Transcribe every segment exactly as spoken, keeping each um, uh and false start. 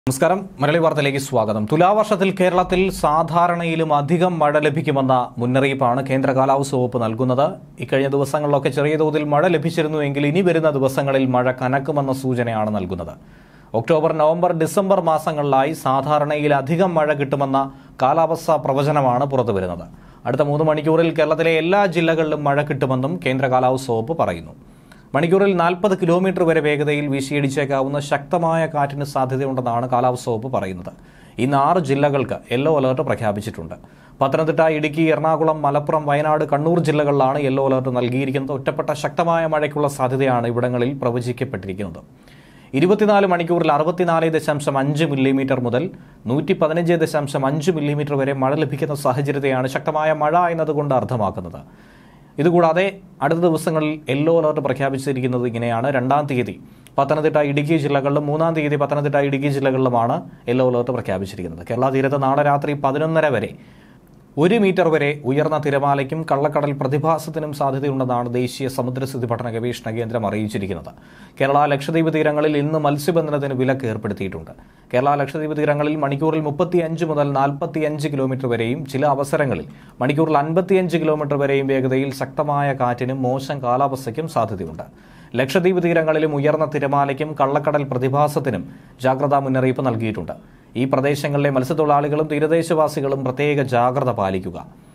നമസ്കാരം. മലയാളി വാർത്തയിലേക്ക് സ്വാഗതം. തുലാവർഷത്തിൽ കേരളത്തിൽ സാധാരണയിലും അധികം മഴ ലഭിക്കുമെന്ന മുന്നറിയിപ്പാണ് കേന്ദ്ര കാലാവസ്ഥാ വകുപ്പ് നൽകുന്നത്. ഇക്കഴിഞ്ഞ ദിവസങ്ങളിലൊക്കെ ചെറിയ തോതിൽ മഴ ലഭിച്ചിരുന്നുവെങ്കിൽ ഇനി വരുന്ന ദിവസങ്ങളിൽ മഴ കനക്കുമെന്ന സൂചനയാണ് നൽകുന്നത്. ഒക്ടോബർ, നവംബർ, ഡിസംബർ മാസങ്ങളിലായി സാധാരണയിലധികം മഴ കിട്ടുമെന്ന കാലാവസ്ഥാ പ്രവചനമാണ് പുറത്തുവരുന്നത്. അടുത്ത മൂന്ന് മണിക്കൂറിൽ കേരളത്തിലെ എല്ലാ ജില്ലകളിലും മഴ കിട്ടുമെന്നും കേന്ദ്ര കാലാവസ്ഥാ വകുപ്പ് പറയുന്നു. മണിക്കൂറിൽ നാൽപ്പത് കിലോമീറ്റർ വരെ വേഗതയിൽ വീശിയടിച്ചേക്കാവുന്ന ശക്തമായ കാറ്റിന് സാധ്യതയുണ്ടെന്നാണ് കാലാവസ്ഥാ വകുപ്പ് പറയുന്നത്. ഇന്ന് ആറ് ജില്ലകൾക്ക് യെല്ലോ അലർട്ട് പ്രഖ്യാപിച്ചിട്ടുണ്ട്. പത്തനംതിട്ട, ഇടുക്കി, എറണാകുളം, മലപ്പുറം, വയനാട്, കണ്ണൂർ ജില്ലകളിലാണ് യെല്ലോ അലർട്ട് നൽകിയിരിക്കുന്നത്. ഒറ്റപ്പെട്ട ശക്തമായ മഴയ്ക്കുള്ള സാധ്യതയാണ് ഇവിടങ്ങളിൽ പ്രവചിക്കപ്പെട്ടിരിക്കുന്നത്. ഇരുപത്തിനാല് മണിക്കൂറിൽ അറുപത്തിനാല് ദശാംശം അഞ്ച് മില്ലിമീറ്റർ മുതൽ നൂറ്റി പതിനഞ്ച് ദശാംശം അഞ്ച് മില്ലിമീറ്റർ വരെ മഴ ലഭിക്കുന്ന സാഹചര്യത്തെയാണ് ശക്തമായ മഴ എന്നതുകൊണ്ട് അർത്ഥമാക്കുന്നത്. ഇതുകൂടാതെ അടുത്ത ദിവസങ്ങളിൽ യെല്ലോ അലർട്ട് പ്രഖ്യാപിച്ചിരിക്കുന്നത് ഇങ്ങനെയാണ്. രണ്ടാം തീയതി പത്തനംതിട്ട, ഇടുക്കി ജില്ലകളിലും മൂന്നാം തീയതി പത്തനംതിട്ട, ഇടുക്കി ജില്ലകളിലുമാണ് യെല്ലോ അലർട്ട് പ്രഖ്യാപിച്ചിരിക്കുന്നത്. കേരള തീരത്ത് നാളെ രാത്രി പതിനൊന്നര വരെ ഒരു മീറ്റർ വരെ ഉയർന്ന തിരമാലയ്ക്കും കള്ളക്കടൽ പ്രതിഭാസത്തിനും സാധ്യതയുണ്ടെന്നാണ് ദേശീയ സമുദ്രസ്ഥിതി പഠന ഗവേഷണ കേന്ദ്രം അറിയിച്ചിരിക്കുന്നത്. കേരള, ലക്ഷദ്വീപ് തീരങ്ങളിൽ ഇന്ന് മത്സ്യബന്ധനത്തിന് വിലക്ക് ഏർപ്പെടുത്തിയിട്ടുണ്ട്. കേരള, ലക്ഷദ്വീപ് തീരങ്ങളിൽ മണിക്കൂറിൽ മുപ്പത്തിയഞ്ച് മുതൽ നാൽപ്പത്തിയഞ്ച് കിലോമീറ്റർ വരെയും ചില അവസരങ്ങളിൽ മണിക്കൂറിൽ അൻപത്തിയഞ്ച് കിലോമീറ്റർ വരെയും വേഗതയിൽ ശക്തമായ കാറ്റിനും മോശം കാലാവസ്ഥയ്ക്കും സാധ്യതയുണ്ട്. ലക്ഷദ്വീപ് തീരങ്ങളിലും ഉയർന്ന തിരമാലയ്ക്കും കള്ളക്കടൽ പ്രതിഭാസത്തിനും ജാഗ്രതാ മുന്നറിയിപ്പ് നൽകിയിട്ടുണ്ട്. ഈ പ്രദേശങ്ങളിലെ മത്സ്യത്തൊഴിലാളികളും തീരദേശവാസികളും പ്രത്യേക ജാഗ്രത പാലിക്കുക.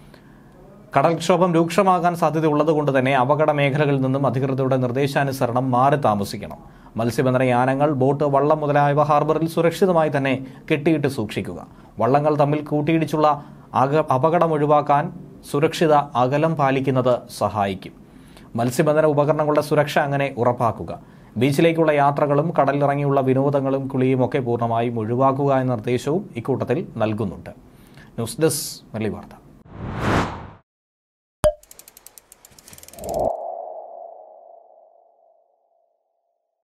കടൽക്ഷോഭം രൂക്ഷമാകാൻ സാധ്യതയുള്ളതുകൊണ്ട് തന്നെ അപകട മേഖലകളിൽ നിന്നും അധികൃതരുടെ നിർദ്ദേശാനുസരണം മാറി താമസിക്കണം. മത്സ്യബന്ധന യാനങ്ങൾ, ബോട്ട്, വള്ളം മുതലായവ ഹാർബറിൽ സുരക്ഷിതമായി തന്നെ കെട്ടിയിട്ട് സൂക്ഷിക്കുക. വള്ളങ്ങൾ തമ്മിൽ കൂട്ടിയിടിച്ചുള്ള അപകടം ഒഴിവാക്കാൻ സുരക്ഷിത അകലം പാലിക്കുന്നത് സഹായിക്കും. മത്സ്യബന്ധന ഉപകരണങ്ങളുടെ സുരക്ഷ അങ്ങനെ ഉറപ്പാക്കുക. ബീച്ചിലേക്കുള്ള യാത്രകളും കടലിറങ്ങിയുള്ള വിനോദങ്ങളും കുളിയും ഒക്കെ പൂർണ്ണമായും ഒഴിവാക്കുക എന്ന നിർദ്ദേശവും ഇക്കൂട്ടത്തിൽ നൽകുന്നുണ്ട്. ന്യൂസ് ഡെസ്ക് മലയാളി വാർത്ത.